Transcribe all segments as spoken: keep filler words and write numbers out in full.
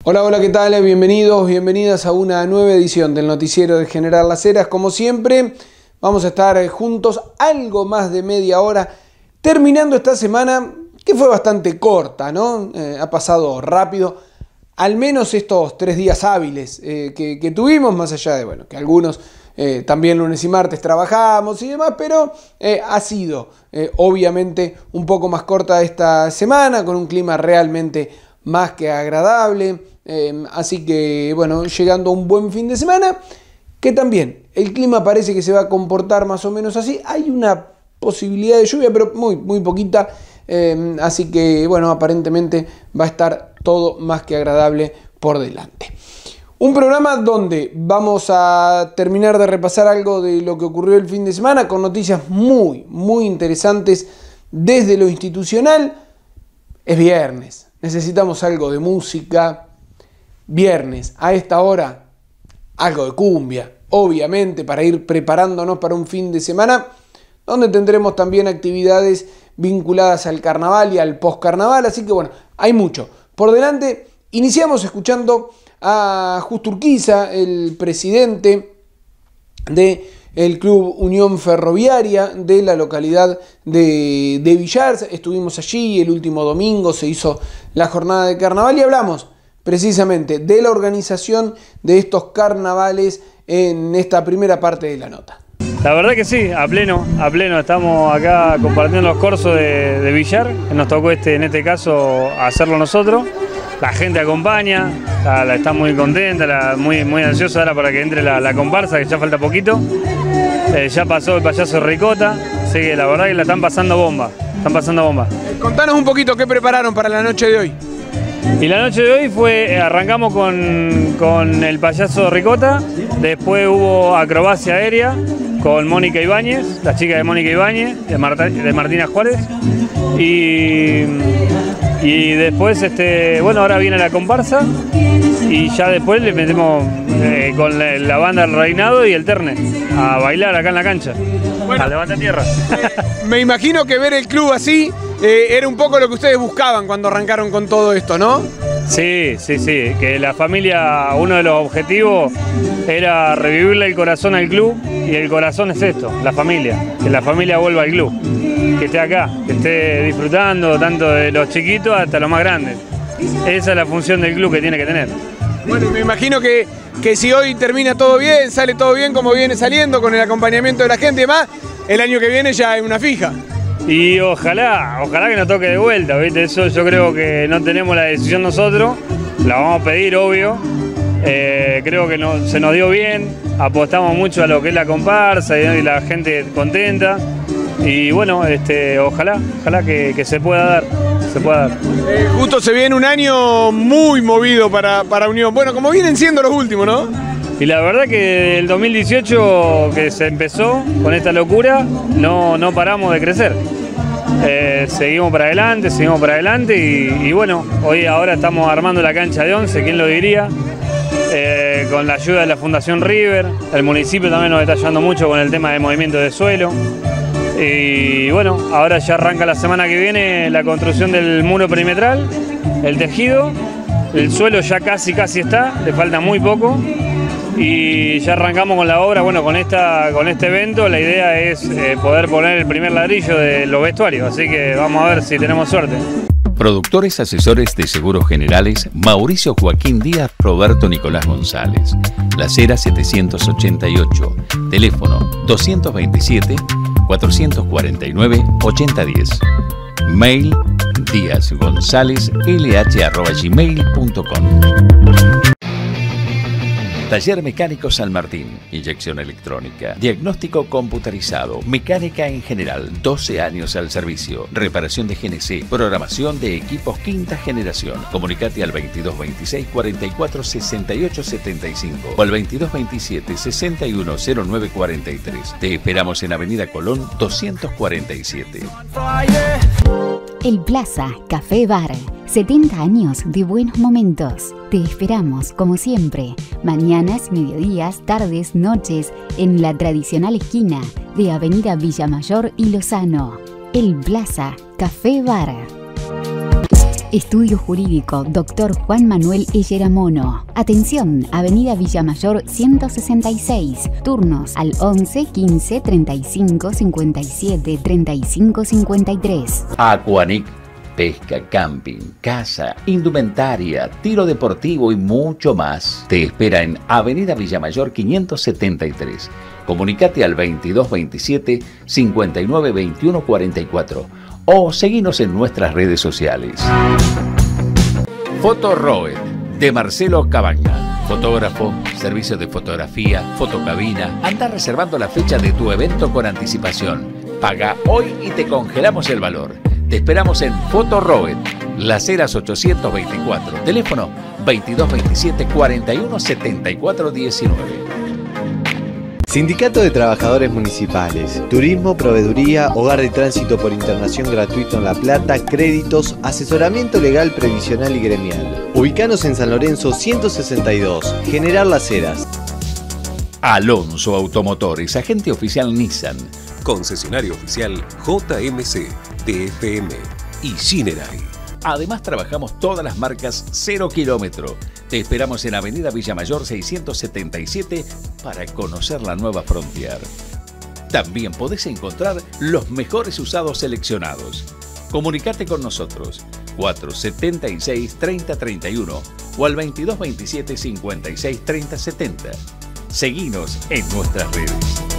Hola, hola, ¿qué tal? Bienvenidos, bienvenidas a una nueva edición del noticiero de General Las Heras. Como siempre, vamos a estar juntos algo más de media hora, terminando esta semana que fue bastante corta, ¿no? Eh, ha pasado rápido, al menos estos tres días hábiles eh, que, que tuvimos, más allá de, bueno, que algunos eh, también lunes y martes trabajamos y demás, pero eh, ha sido eh, obviamente un poco más corta esta semana, con un clima realmente más que agradable. Eh, así que, bueno, llegando a un buen fin de semana, que también el clima parece que se va a comportar más o menos así. Hay una posibilidad de lluvia, pero muy, muy poquita. Eh, así que, bueno, aparentemente va a estar todo más que agradable por delante. Un programa donde vamos a terminar de repasar algo de lo que ocurrió el fin de semana, con noticias muy, muy interesantes desde lo institucional. Es viernes, necesitamos algo de música. Viernes, a esta hora, algo de cumbia, obviamente, para ir preparándonos para un fin de semana, donde tendremos también actividades vinculadas al carnaval y al post-carnaval, así que bueno, hay mucho por delante. Iniciamos escuchando a Justo Urquiza, el presidente del Club Unión Ferroviaria de la localidad de, de Villar. Estuvimos allí el último domingo, se hizo la jornada de carnaval y hablamos precisamente de la organización de estos carnavales en esta primera parte de la nota. La verdad que sí, a pleno, a pleno. Estamos acá compartiendo los cursos de, de Villar, que nos tocó este, en este caso hacerlo nosotros. La gente acompaña, la, la está muy contenta, la, muy, muy ansiosa ahora para que entre la, la comparsa, que ya falta poquito. Eh, ya pasó el payaso Ricota, así que la verdad que la están pasando bomba, están pasando bomba. Eh, contanos un poquito qué prepararon para la noche de hoy. Y la noche de hoy fue, arrancamos con, con el payaso Ricota, después hubo acrobacia aérea con Mónica Ibáñez, la chica de Mónica Ibáñez, de, Marta, de Martina Juárez, y, y después, este, bueno, ahora viene la comparsa, y ya después le metemos eh, con la, la banda del Reinado y el Terne, a bailar acá en la cancha, bueno, a levantar tierra. Eh, me imagino que ver el club así Eh, era un poco lo que ustedes buscaban cuando arrancaron con todo esto, ¿no? Sí, sí, sí, que la familia, uno de los objetivos era revivirle el corazón al club, y el corazón es esto, la familia, que la familia vuelva al club, que esté acá, que esté disfrutando tanto de los chiquitos hasta los más grandes. Esa es la función del club que tiene que tener. Bueno, me imagino que, que si hoy termina todo bien, sale todo bien como viene saliendo, con el acompañamiento de la gente y demás, el año que viene ya es una fija. Y ojalá, ojalá que nos toque de vuelta, ¿viste? Eso yo creo que no tenemos la decisión nosotros, la vamos a pedir, obvio. Eh, creo que no, se nos dio bien, apostamos mucho a lo que es la comparsa y, y la gente contenta. Y bueno, este, ojalá, ojalá que, que se pueda dar, se pueda dar. Eh, justo se viene un año muy movido para, para Unión, bueno, como vienen siendo los últimos, ¿no? Y la verdad que el dos mil dieciocho que se empezó con esta locura, no, no paramos de crecer. Eh, seguimos para adelante, seguimos para adelante y, y bueno, hoy ahora estamos armando la cancha de once, ¿quién lo diría? Eh, con la ayuda de la Fundación River, el municipio también nos está ayudando mucho con el tema de movimiento de suelo. Y bueno, ahora ya arranca la semana que viene la construcción del muro perimetral, el tejido, el suelo ya casi casi está, le falta muy poco. Y ya arrancamos con la obra, bueno, con, esta, con este evento la idea es eh, poder poner el primer ladrillo de los vestuarios, así que vamos a ver si tenemos suerte. Productores asesores de seguros generales, Mauricio Joaquín Díaz, Roberto Nicolás González. Las Heras setecientos ochenta y ocho, teléfono doscientos veintisiete, cuatrocientos cuarenta y nueve, ochenta diez. Mail díazgonzalezlh arroba gmail punto com. Taller Mecánico San Martín, inyección electrónica, diagnóstico computarizado, mecánica en general, doce años al servicio, reparación de G N C, programación de equipos quinta generación. Comunicate al veintidós veintiséis cuarenta y cuatro sesenta y ocho setenta y cinco o al veintidós veintisiete sesenta y uno cero nueve cuarenta y tres. Te esperamos en Avenida Colón doscientos cuarenta y siete. El Plaza Café Bar, setenta años de buenos momentos. Te esperamos, como siempre, mañanas, mediodías, tardes, noches, en la tradicional esquina de Avenida Villamayor y Lozano. El Plaza Café Bar. Estudio Jurídico, doctor Juan Manuel Elleramono. Atención, Avenida Villamayor ciento sesenta y seis. Turnos al once, quince, treinta y cinco, cincuenta y siete, treinta y cinco, cincuenta y tres. Aquanic. Pesca, camping, casa, indumentaria, tiro deportivo y mucho más. Te espera en Avenida Villamayor quinientos setenta y tres. Comunicate al veintidós veintisiete, cincuenta y nueve, veintiuno cuarenta y cuatro o seguinos en nuestras redes sociales. Foto Roed de Marcelo Cabaña. Fotógrafo, servicio de fotografía, fotocabina. Anda reservando la fecha de tu evento con anticipación. Paga hoy y te congelamos el valor. Te esperamos en Foto Roed, Las Heras ochocientos veinticuatro. Teléfono veintidós veintisiete, cuarenta y uno, setenta y cuatro diecinueve. Sindicato de Trabajadores Municipales, Turismo, Proveeduría, Hogar de Tránsito por Internación gratuito en La Plata, créditos, asesoramiento legal, previsional y gremial. Ubicanos en San Lorenzo ciento sesenta y dos, General Las Heras. Alonso Automotores, agente oficial Nissan. Concesionario oficial J M C, T F M y Shinerai. Además trabajamos todas las marcas cero kilómetro. Te esperamos en Avenida Villamayor seiscientos setenta y siete para conocer la nueva Frontier. También podés encontrar los mejores usados seleccionados. Comunicate con nosotros cuatro setenta y seis, treinta treinta y uno o al veintidós veintisiete, cincuenta y seis, treinta setenta. Seguinos en nuestras redes.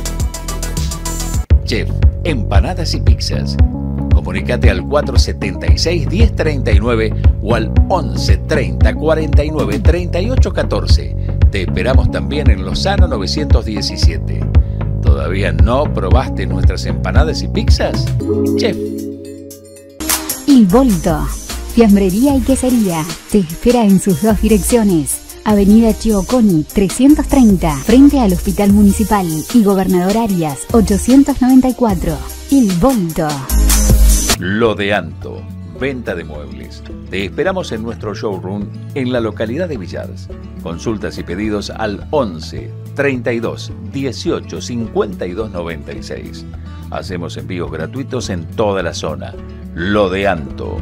Chef, empanadas y pizzas. Comunicate al cuatro setenta y seis, diez treinta y nueve o al once, treinta, cuarenta y nueve, treinta y ocho catorce. Te esperamos también en Lozano novecientos diecisiete. ¿Todavía no probaste nuestras empanadas y pizzas? Chef. Il Volto, fiambrería y quesería, te espera en sus dos direcciones. Avenida Chioconi trescientos treinta, frente al Hospital Municipal y Gobernador Arias ochocientos noventa y cuatro. Il Volto. Lo de Anto, venta de muebles. Te esperamos en nuestro showroom en la localidad de Villars. Consultas y pedidos al once, treinta y dos, dieciocho, cincuenta y dos, noventa y seis. Hacemos envíos gratuitos en toda la zona. Lo de Anto.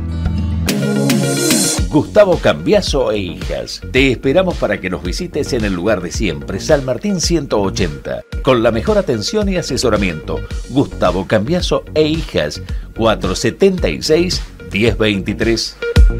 Gustavo Cambiaso e Hijas. Te esperamos para que nos visites en el lugar de siempre, San Martín ciento ochenta. Con la mejor atención y asesoramiento. Gustavo Cambiaso e Hijas, cuatro setenta y seis, diez veintitrés.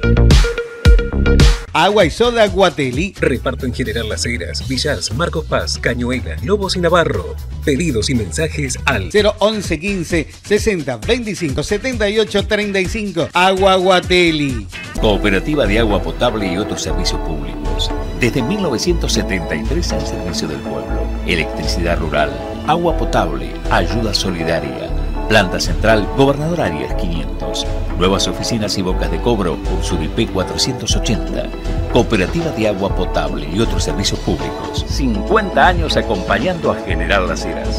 Agua y soda Guatelli. Reparto en General Las Heras, Villars, Marcos Paz, Cañuelas, Lobos y Navarro. Pedidos y mensajes al cero once quince, sesenta, veinticinco, setenta y ocho, treinta y cinco. Agua Guatelli. Cooperativa de agua potable y otros servicios públicos. Desde mil novecientos setenta y tres al servicio del pueblo. Electricidad rural, agua potable, ayuda solidaria. Planta central, Gobernador Arias quinientos. Nuevas oficinas y bocas de cobro, Ursuripé cuatrocientos ochenta. Cooperativa de agua potable y otros servicios públicos. cincuenta años acompañando a General Las Heras.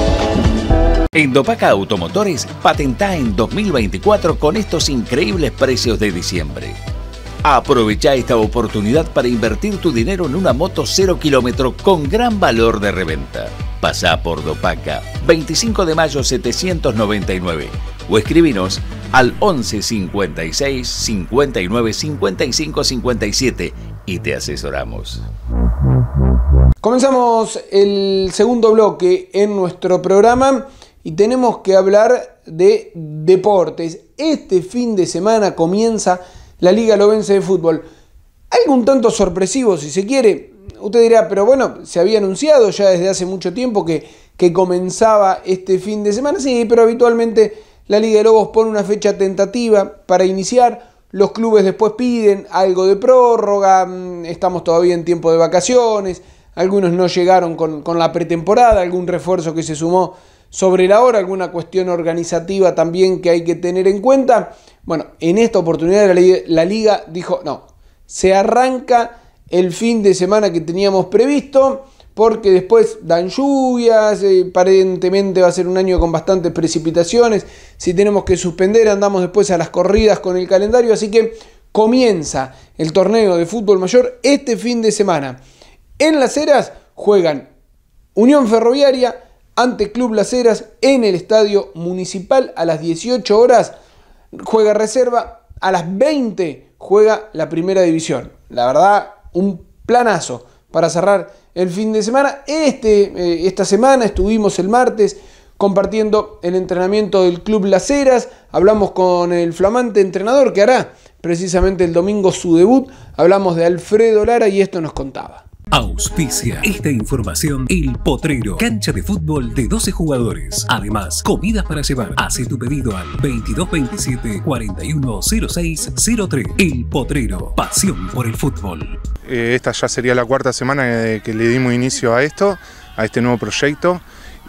En Dopaca Automotores, patentá en dos mil veinticuatro con estos increíbles precios de diciembre. Aprovecha esta oportunidad para invertir tu dinero en una moto cero kilómetro con gran valor de reventa. Pasá por Dopaca, veinticinco de mayo setecientos noventa y nueve o escribinos al once, cincuenta y seis, cincuenta y nueve, cincuenta y cinco, cincuenta y siete y te asesoramos. Comenzamos el segundo bloque en nuestro programa y tenemos que hablar de deportes. Este fin de semana comienza la Liga Lobense de Fútbol. Algo un tanto sorpresivo, si se quiere. Usted dirá, pero bueno, se había anunciado ya desde hace mucho tiempo que, que comenzaba este fin de semana. Sí, pero habitualmente la Liga de Lobos pone una fecha tentativa para iniciar. Los clubes después piden algo de prórroga. Estamos todavía en tiempo de vacaciones. Algunos no llegaron con, con la pretemporada. Algún refuerzo que se sumó sobre la hora. Alguna cuestión organizativa también que hay que tener en cuenta. Bueno, en esta oportunidad la Liga, la Liga dijo, no, se arranca el fin de semana que teníamos previsto, porque después dan lluvias, eh, aparentemente va a ser un año con bastantes precipitaciones, si tenemos que suspender andamos después a las corridas con el calendario, así que comienza el torneo de fútbol mayor este fin de semana. En Las Heras juegan Unión Ferroviaria ante Club Las Heras en el Estadio Municipal a las dieciocho horas, juega Reserva, a las veinte juega la primera división. La verdad, un planazo para cerrar el fin de semana. Este, eh, esta semana estuvimos el martes compartiendo el entrenamiento del Club Las Heras. Hablamos con el flamante entrenador que hará precisamente el domingo su debut. Hablamos de Alfredo Lara y esto nos contaba. Auspicia esta información El Potrero, cancha de fútbol de doce jugadores. Además, comidas para llevar. Hace tu pedido al veintidós veintisiete cuarenta y uno cero seis cero tres. El Potrero, pasión por el fútbol. Eh, esta ya sería la cuarta semana que, que le dimos inicio a esto, a este nuevo proyecto.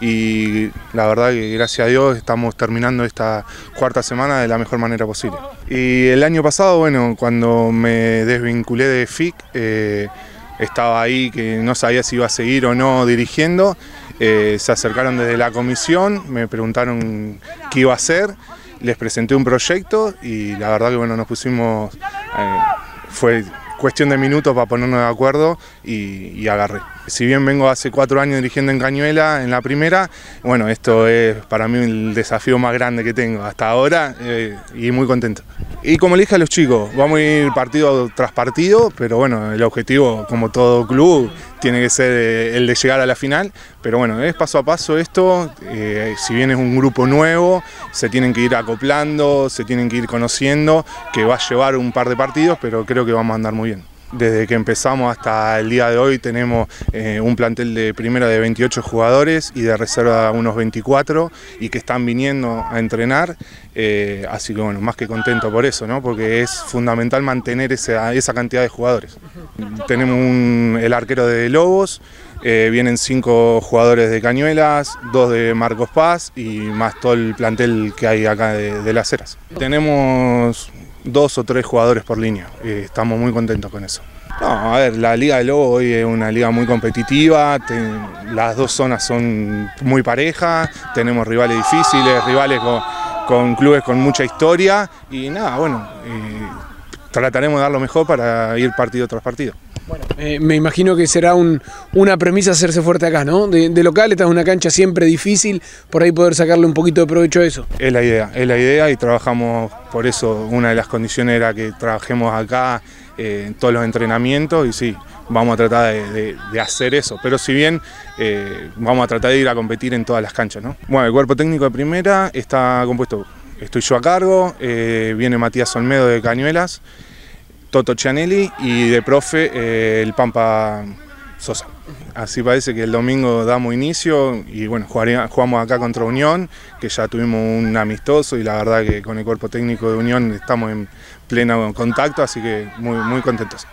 Y la verdad que gracias a Dios estamos terminando esta cuarta semana de la mejor manera posible. Y el año pasado, bueno, cuando me desvinculé de F I C, eh, estaba ahí que no sabía si iba a seguir o no dirigiendo. Eh, se acercaron desde la comisión, me preguntaron qué iba a hacer, les presenté un proyecto y la verdad que bueno, nos pusimos, eh, fue cuestión de minutos para ponernos de acuerdo y, y agarré. Si bien vengo hace cuatro años dirigiendo en Cañuelas, en la primera, bueno, esto es para mí el desafío más grande que tengo hasta ahora eh, y muy contento. Y como le dije a los chicos, vamos a ir partido tras partido, pero bueno, el objetivo, como todo club, tiene que ser el de llegar a la final, pero bueno, es paso a paso esto, eh, si bien es un grupo nuevo, se tienen que ir acoplando, se tienen que ir conociendo, que va a llevar un par de partidos, pero creo que vamos a andar muy bien. Desde que empezamos hasta el día de hoy tenemos eh, un plantel de primera de veintiocho jugadores y de reserva unos veinticuatro y que están viniendo a entrenar, eh, así que bueno, más que contento por eso, ¿no? Porque es fundamental mantener esa, esa cantidad de jugadores. Tenemos un, el arquero de Lobos, eh, vienen cinco jugadores de Cañuelas, dos de Marcos Paz y más todo el plantel que hay acá de, de Las Heras. Tenemos dos o tres jugadores por línea, eh, estamos muy contentos con eso. No, a ver, la Liga de Lobo hoy es una liga muy competitiva, te, las dos zonas son muy parejas, tenemos rivales difíciles, rivales con, con clubes con mucha historia y nada, bueno, eh, trataremos de dar lo mejor para ir partido tras partido. Bueno, eh, me imagino que será un, una premisa hacerse fuerte acá, ¿no? De, de local, esta es una cancha siempre difícil, por ahí poder sacarle un poquito de provecho a eso. Es la idea, es la idea y trabajamos por eso, una de las condiciones era que trabajemos acá eh, en todos los entrenamientos y sí, vamos a tratar de, de, de hacer eso, pero si bien eh, vamos a tratar de ir a competir en todas las canchas, ¿no? Bueno, el cuerpo técnico de primera está compuesto, estoy yo a cargo, eh, viene Matías Olmedo de Cañuelas, Toto Cianelli y de profe eh, el Pampa Sosa. Así parece que el domingo damos inicio y bueno, jugaría, jugamos acá contra Unión, que ya tuvimos un amistoso y la verdad que con el cuerpo técnico de Unión estamos en pleno contacto, así que muy, muy contentos.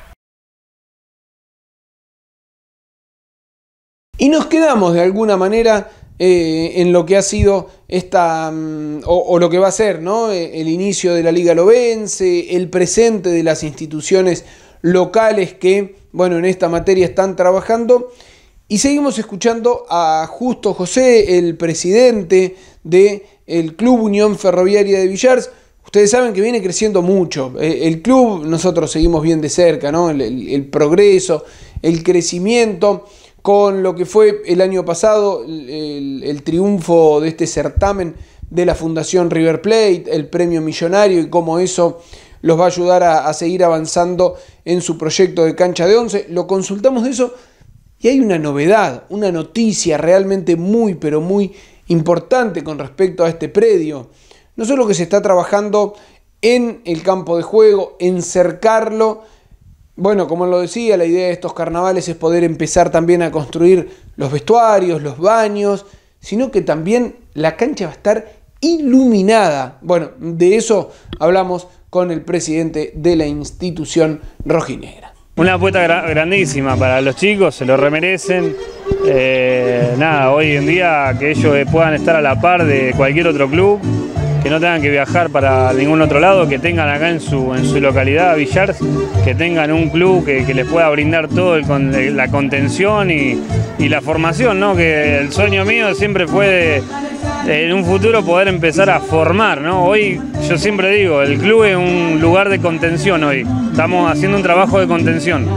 Y nos quedamos de alguna manera eh, en lo que ha sido esta, um, o, o lo que va a ser, ¿no? El inicio de la Liga Lobense, el presente de las instituciones locales que, bueno, en esta materia están trabajando. Y seguimos escuchando a Justo José, el presidente del Club Unión Ferroviaria de Villars. Ustedes saben que viene creciendo mucho. El club, nosotros seguimos bien de cerca, ¿no? El, el, el progreso, el crecimiento, con lo que fue el año pasado el, el triunfo de este certamen de la Fundación River Plate, el premio millonario y cómo eso los va a ayudar a, a seguir avanzando en su proyecto de cancha de once. Lo consultamos de eso y hay una novedad, una noticia realmente muy pero muy importante con respecto a este predio. No solo que se está trabajando en el campo de juego, en cercarlo. Bueno, como lo decía, la idea de estos carnavales es poder empezar también a construir los vestuarios, los baños, sino que también la cancha va a estar iluminada. Bueno, de eso hablamos con el presidente de la institución rojinegra. Una apuesta gra grandísima para los chicos, se lo remerecen. Eh, nada, hoy en día que ellos puedan estar a la par de cualquier otro club, que no tengan que viajar para ningún otro lado, que tengan acá en su, en su localidad, Villars, que tengan un club que, que les pueda brindar todo el, con, la contención y, y la formación, ¿no? Que el sueño mío siempre fue de, de en un futuro poder empezar a formar, ¿no? Hoy yo siempre digo, el club es un lugar de contención hoy, estamos haciendo un trabajo de contención.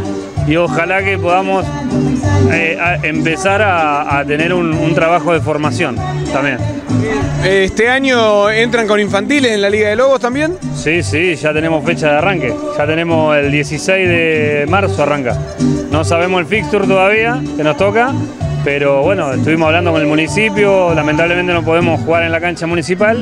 y ojalá que podamos eh, a empezar a, a tener un, un trabajo de formación también. ¿Este año entran con infantiles en la Liga de Lobos también? Sí, sí, ya tenemos fecha de arranque. Ya tenemos el dieciséis de marzo arranca. No sabemos el fixture todavía, que nos toca, pero bueno, estuvimos hablando con el municipio. Lamentablemente no podemos jugar en la cancha municipal,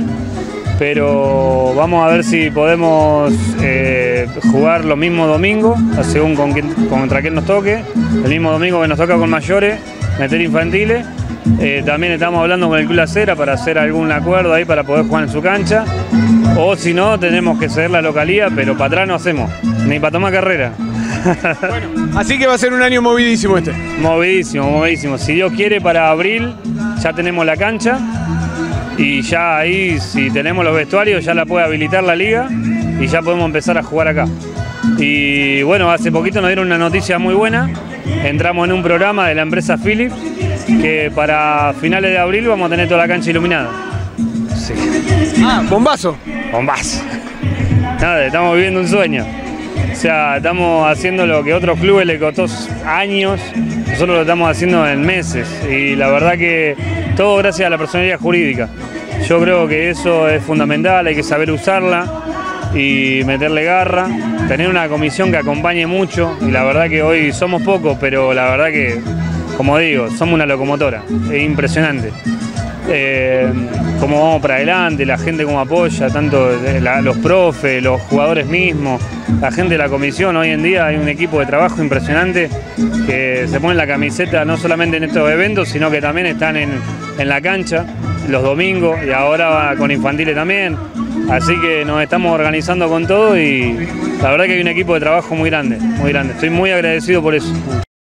pero vamos a ver si podemos eh, jugar los mismos domingos, según con quien, contra quién nos toque. El mismo domingo que nos toca con mayores, meter infantiles. Eh, también estamos hablando con el Club La Cera para hacer algún acuerdo ahí para poder jugar en su cancha. O si no, tenemos que ceder la localía, pero para atrás no hacemos, ni para tomar carrera. Bueno, así que va a ser un año movidísimo este. Movidísimo, movidísimo. Si Dios quiere, para abril ya tenemos la cancha y ya ahí, si tenemos los vestuarios, ya la puede habilitar la liga y ya podemos empezar a jugar acá. Y bueno, hace poquito nos dieron una noticia muy buena. Entramos en un programa de la empresa Philips que para finales de abril vamos a tener toda la cancha iluminada. Sí. Ah, bombazo. Bombazo. Nada, estamos viviendo un sueño. O sea, estamos haciendo lo que a otros clubes les costó años, nosotros lo estamos haciendo en meses. Y la verdad que todo gracias a la personería jurídica. Yo creo que eso es fundamental, hay que saber usarla y meterle garra, tener una comisión que acompañe mucho. Y la verdad que hoy somos pocos, pero la verdad que, como digo, somos una locomotora, es impresionante. Eh, cómo vamos para adelante, la gente cómo apoya, tanto la, los profes, los jugadores mismos, la gente de la comisión. Hoy en día hay un equipo de trabajo impresionante que se pone la camiseta no solamente en estos eventos, sino que también están en, en la cancha los domingos y ahora con infantiles también. Así que nos estamos organizando con todo y la verdad que hay un equipo de trabajo muy grande, muy grande. Estoy muy agradecido por eso.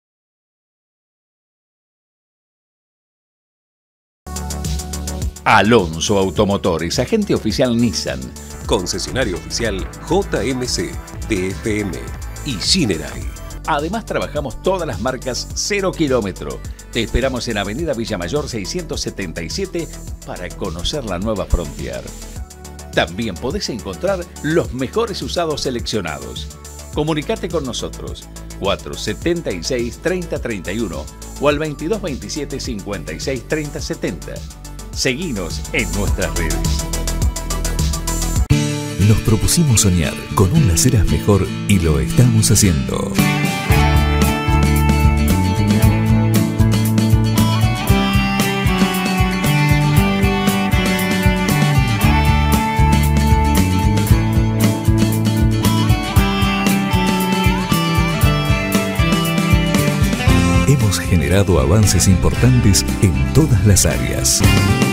Alonso Automotores, agente oficial Nissan. Concesionario oficial J M C, T F M y Shinerai. Además trabajamos todas las marcas cero kilómetro. Te esperamos en Avenida Villamayor seiscientos setenta y siete para conocer la nueva Frontier. También podés encontrar los mejores usados seleccionados. Comunicate con nosotros cuatro setenta y seis, treinta, treinta y uno o al veintidós veintisiete, cincuenta y seis, treinta, setenta. Seguinos en nuestras redes. Nos propusimos soñar con un Las Heras mejor y lo estamos haciendo. Hemos generado avances importantes en todas las áreas.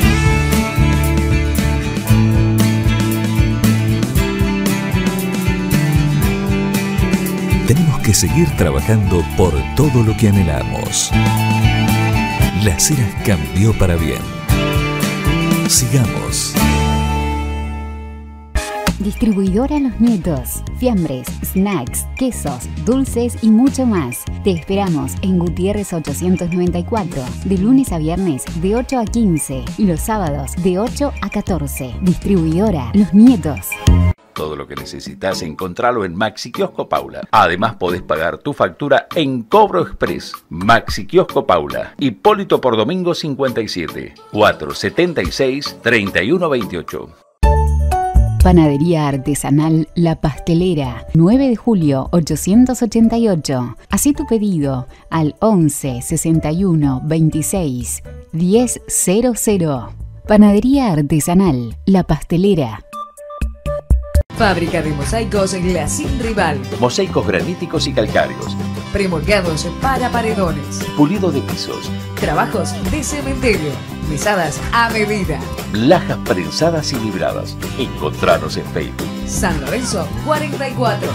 Tenemos que seguir trabajando por todo lo que anhelamos. Las Heras cambió para bien. Sigamos. Distribuidora Los Nietos. Fiambres, snacks, quesos, dulces y mucho más. Te esperamos en Gutiérrez ochocientos noventa y cuatro, de lunes a viernes de ocho a quince y los sábados de ocho a catorce. Distribuidora Los Nietos. Todo lo que necesitas encontralo en Maxi Kiosco Paula. Además podés pagar tu factura en Cobro Express. Maxi Kiosco Paula. Hipólito por Domingo cincuenta y siete, cuatrocientos setenta y seis, treinta y uno veintiocho. Panadería Artesanal La Pastelera, nueve de julio ochocientos ochenta y ocho. Hacé tu pedido al once, sesenta y uno, veintiséis, diez cero cero. Panadería Artesanal La Pastelera. Fábrica de mosaicos Glacín Rival. Mosaicos graníticos y calcáreos. Premoldeados para paredones. Pulido de pisos. Trabajos de cementerio. Mesadas a medida. Lajas prensadas y libradas. Encontranos en Facebook. San Lorenzo cuarenta y cuatro.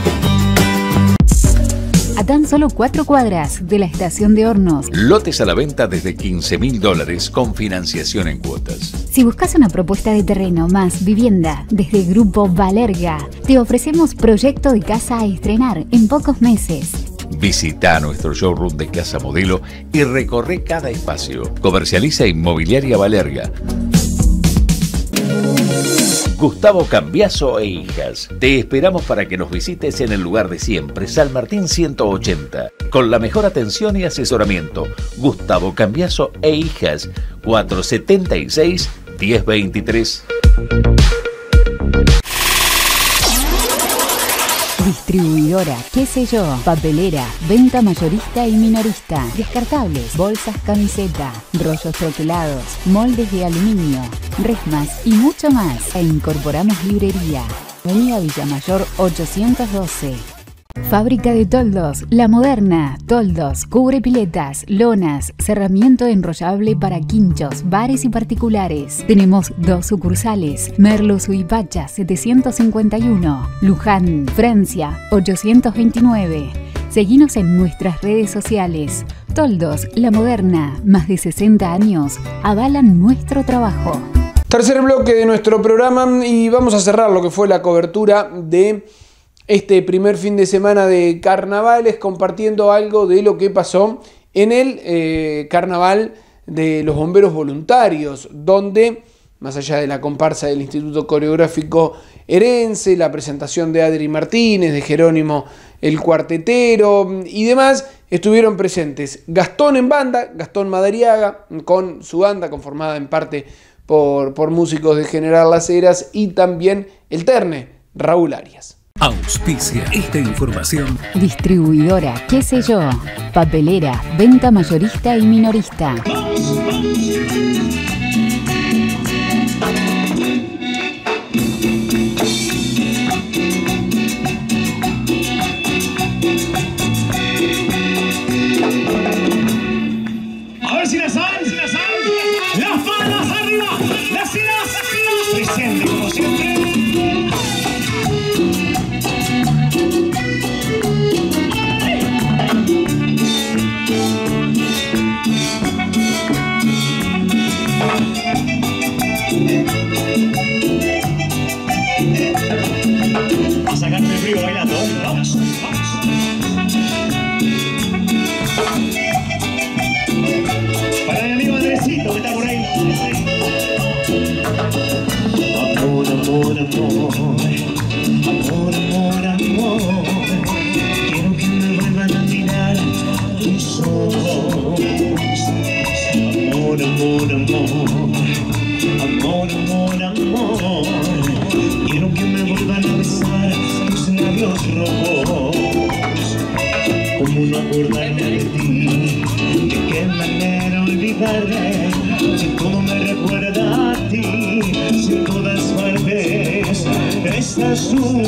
A tan solo cuatro cuadras de la estación de Hornos. Lotes a la venta desde quince mil dólares con financiación en cuotas. Si buscas una propuesta de terreno más vivienda desde Grupo Valerga, te ofrecemos proyecto de casa a estrenar en pocos meses. Visita nuestro showroom de Casa Modelo y recorre cada espacio. Comercializa Inmobiliaria Valerga. Gustavo Cambiaso e Hijas. Te esperamos para que nos visites en el lugar de siempre, San Martín ciento ochenta, con la mejor atención y asesoramiento. Gustavo Cambiaso e Hijas, cuatrocientos setenta y seis, diez veintitrés. Distribuidora, qué sé yo, papelera, venta mayorista y minorista, descartables, bolsas camiseta, rollos troquelados, moldes de aluminio, resmas y mucho más. E incorporamos librería. Avenida Villamayor ochocientos doce. Fábrica de toldos, La Moderna, toldos, cubre piletas, lonas, cerramiento enrollable para quinchos, bares y particulares. Tenemos dos sucursales, Merlo Suipacha setecientos cincuenta y uno, Luján, Francia ochocientos veintinueve. Seguinos en nuestras redes sociales. Toldos, La Moderna, más de sesenta años, avalan nuestro trabajo. Tercer bloque de nuestro programa y vamos a cerrar lo que fue la cobertura de este primer fin de semana de carnavales, compartiendo algo de lo que pasó en el eh, carnaval de los bomberos voluntarios, donde, más allá de la comparsa del Instituto Coreográfico Herense, la presentación de Adri Martínez, de Jerónimo el Cuartetero y demás, estuvieron presentes Gastón en banda, Gastón Madariaga, con su banda conformada en parte por, por músicos de General Las Heras, y también el Terne, Raúl Arias. Auspicia esta información. Distribuidora, qué sé yo, papelera, venta mayorista y minorista. A ver si la saben, si la saben. Las palmas arriba, las ideas, presente como siempre. A sacarme el frío bailando, vamos, vamos. Para mi amigo Andresito que está por ahí. Amor, amor, amor, amor, amor, amor. Quiero que me vuelvan a mirar tus ojos. Amor, amor, amor, amor, amor, amor. Quiero que me vuelvan a besar tus labios rojos. Como no acordarme de ti, de qué manera olvidarme, si todo me recuerda a ti, si en todas partes estás tú,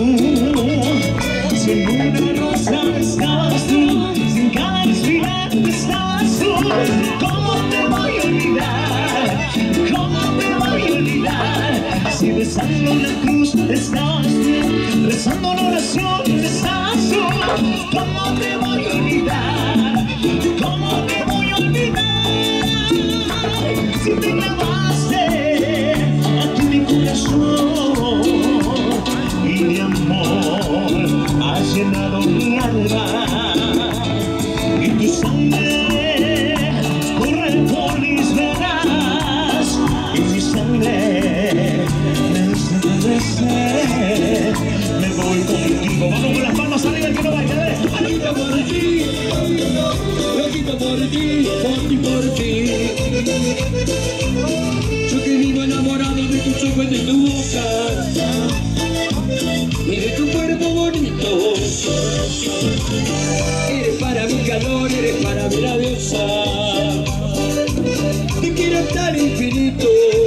si en una rosa estás tú, si en cada respirante estás tú. ¿Cómo te voy a olvidar? ¿Cómo te voy a olvidar? Si besando la cruz estás tú, rezando la oración estás tú. ¿Cómo te voy a olvidar? ¿Cómo te voy a olvidar? Si te clavaste aquí mi corazón y mi amor ha llenado mi alma y tu sangre corre por mis venas y mi sangre me desce, me voy contigo. Vamos con las palmas arriba, el que no baila, ¿eh? Loquito por ti, loquito por ti, por ti, por ti. Yo que vivo enamorado de tus ojos y de tu boca y de tu cuerpo bonito. Eres para mi calor, eres para mi la diosa. Te quiero hasta el infinito.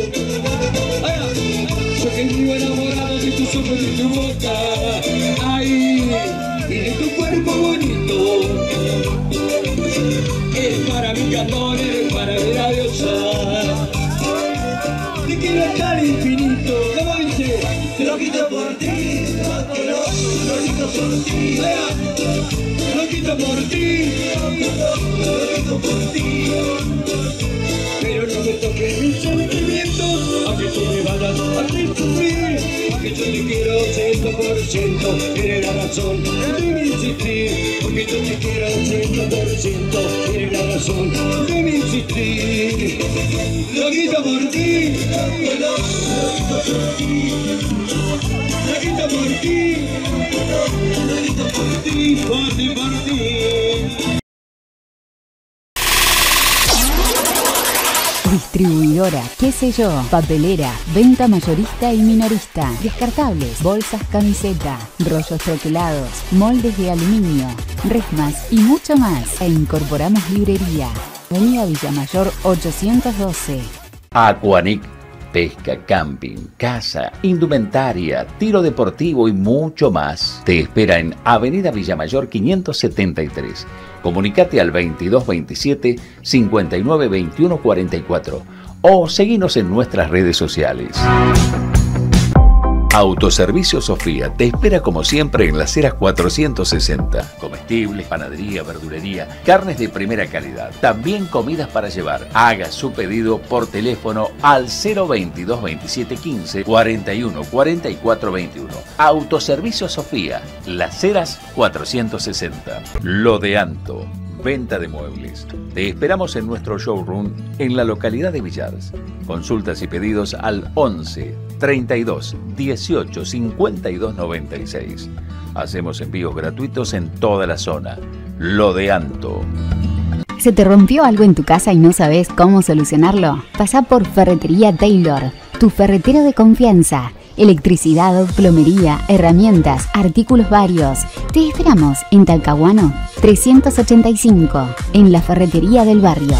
Yo que vivo enamorado de tus ojos y de tu boca, ay, y de tu cuerpo bonito. Eres para mi calor, eres para mi la diosa. Te quiero hasta el infinito. ¿Cómo dice? Loquito por ti, loquito por ti, loquito por ti, loquito por ti. Pero no me toques mis sentimientos, aunque tú me vayas a hacer sufrir, porque yo te quiero ciento por ciento, eres la razón de mi insistir, porque yo te quiero ciento por ciento, eres la razón de mi insistir. Loquito por ti, loquito por ti, loquito por ti, loquito por ti, por ti, por ti. Distribuidora, qué sé yo, papelera, venta mayorista y minorista, descartables, bolsas camiseta, rollos troquelados, moldes de aluminio, resmas y mucho más. E incorporamos librería. Avenida Villamayor ochocientos doce. Aquanic, pesca, camping, casa, indumentaria, tiro deportivo y mucho más. Te espera en Avenida Villamayor quinientos setenta y tres. Comunicate al veintidós veintisiete cincuenta y nueve veintiuno cuarenta y cuatro o seguinos en nuestras redes sociales. Autoservicio Sofía te espera como siempre en Las Heras cuatrocientos sesenta. Comestibles, panadería, verdulería, carnes de primera calidad. También comidas para llevar. Haga su pedido por teléfono al cero veintidós veintisiete quince cuarenta y uno cuarenta y cuatro veintiuno. Autoservicio Sofía, Las Heras cuatrocientos sesenta. Lo de Anto. Venta de muebles. Te esperamos en nuestro showroom en la localidad de Villars. Consultas y pedidos al once treinta y dos dieciocho cincuenta y dos noventa y seis. Hacemos envíos gratuitos en toda la zona. Lo de Anto. ¿Se te rompió algo en tu casa y no sabes cómo solucionarlo? Pasá por Ferretería Taylor, tu ferretero de confianza. Electricidad, plomería, herramientas, artículos varios. Te esperamos en Talcahuano trescientos ochenta y cinco, en la ferretería del barrio.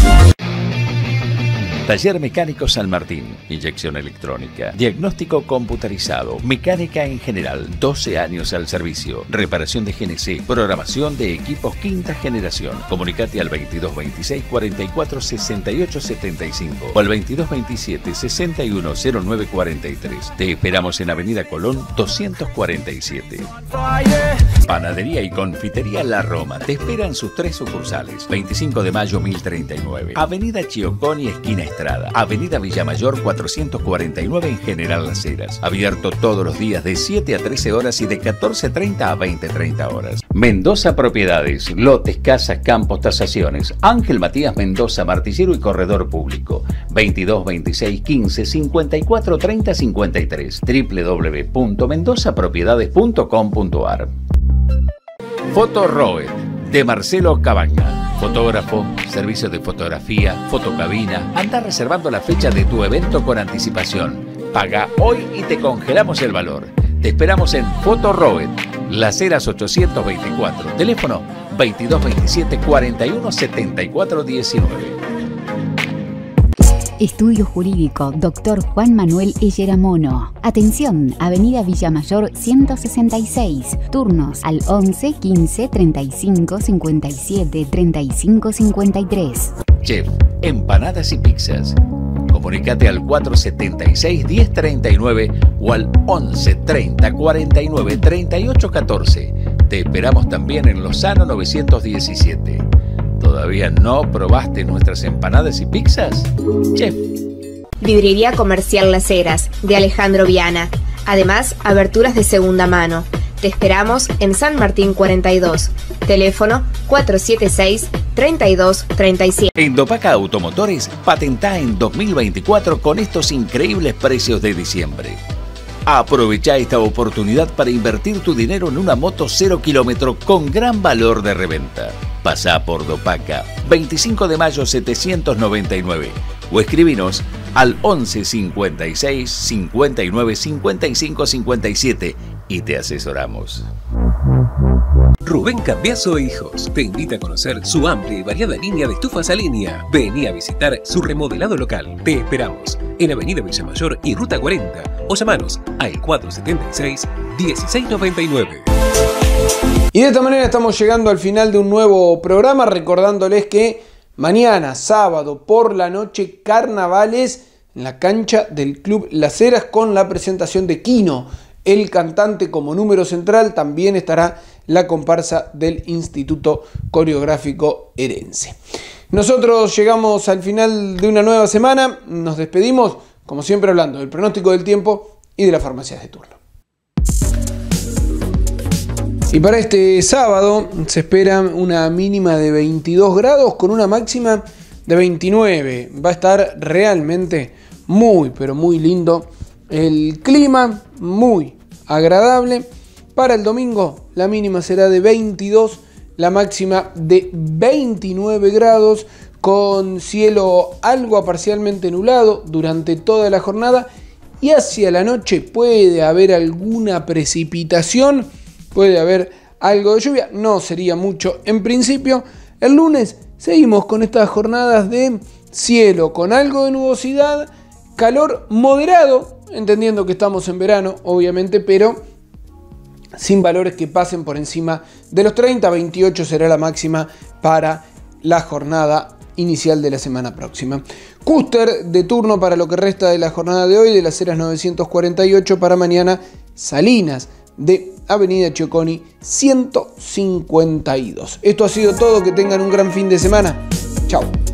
Taller Mecánico San Martín, inyección electrónica, diagnóstico computarizado, mecánica en general, doce años al servicio, reparación de G N C, programación de equipos quinta generación. Comunicate al veintidós veintiséis cuarenta y cuatro sesenta y ocho setenta y cinco o al veintidós veintisiete sesenta y uno cero nueve cuarenta y tres. Te esperamos en Avenida Colón doscientos cuarenta y siete. Panadería y Confitería La Roma te espera en sus tres sucursales. veinticinco de mayo mil treinta y nueve, Avenida Chioconi, esquina Estrada, Avenida Villamayor cuatrocientos cuarenta y nueve en General Las Heras. Abierto todos los días de siete a trece horas y de catorce treinta a veinte treinta horas. Mendoza Propiedades, lotes, casas, campos, tasaciones. Ángel Matías Mendoza, martillero y corredor público. veintidós veintiséis quince cincuenta y cuatro treinta cincuenta y tres. doble u doble u doble u punto mendoza propiedades punto com punto ar. Foto Roet, de Marcelo Cabaña. Fotógrafo, servicio de fotografía, fotocabina. Anda reservando la fecha de tu evento con anticipación. Paga hoy y te congelamos el valor. Te esperamos en Foto Roet, Las Heras ochocientos veinticuatro. Teléfono veintidós veintisiete cuarenta y uno setenta y cuatro diecinueve. Estudio Jurídico, doctor Juan Manuel Elleramono. Atención, Avenida Villamayor ciento sesenta y seis. Turnos al once quince treinta y cinco cincuenta y siete treinta y cinco cincuenta y tres. Chef, empanadas y pizzas. Comunicate al cuatro setenta y seis diez treinta y nueve o al once treinta cuarenta y nueve treinta y ocho catorce. Te esperamos también en Lozano novecientos diecisiete. ¿Todavía no probaste nuestras empanadas y pizzas? Chef. Librería Comercial Las Heras, de Alejandro Viana. Además, aberturas de segunda mano. Te esperamos en San Martín cuarenta y dos. Teléfono cuatro siete seis treinta y dos treinta y siete. En Dopaca Automotores, patentá en dos mil veinticuatro con estos increíbles precios de diciembre. Aprovecha esta oportunidad para invertir tu dinero en una moto cero kilómetro con gran valor de reventa. Pasá por Dopaca, veinticinco de mayo setecientos noventa y nueve o escribinos al once cincuenta y seis cincuenta y nueve cincuenta y cinco cincuenta y siete y te asesoramos. Rubén Cambiaso e Hijos te invita a conocer su amplia y variada línea de estufas a línea. Vení a visitar su remodelado local. Te esperamos en Avenida Villamayor y Ruta cuarenta o llamanos al cuatro setenta y seis dieciséis noventa y nueve. Y de esta manera estamos llegando al final de un nuevo programa, recordándoles que mañana, sábado, por la noche, carnavales en la cancha del Club Las Heras con la presentación de Quino, el cantante como número central. También estará la comparsa del Instituto Coreográfico Herense. Nosotros llegamos al final de una nueva semana, nos despedimos, como siempre hablando del pronóstico del tiempo y de las farmacias de turno. Y para este sábado se espera una mínima de veintidós grados con una máxima de veintinueve. Va a estar realmente muy, pero muy lindo el clima, muy agradable. Para el domingo la mínima será de veintidós, la máxima de veintinueve grados, con cielo algo parcialmente nublado durante toda la jornada, y hacia la noche puede haber alguna precipitación, puede haber algo de lluvia, no sería mucho en principio. El lunes seguimos con estas jornadas de cielo con algo de nubosidad, calor moderado, entendiendo que estamos en verano obviamente, pero sin valores que pasen por encima de los treinta. veintiocho será la máxima para la jornada inicial de la semana próxima. Custer de turno para lo que resta de la jornada de hoy, de las Heras novecientos cuarenta y ocho. Para mañana, Salinas de Avenida Chioconi ciento cincuenta y dos. Esto ha sido todo, que tengan un gran fin de semana. Chao.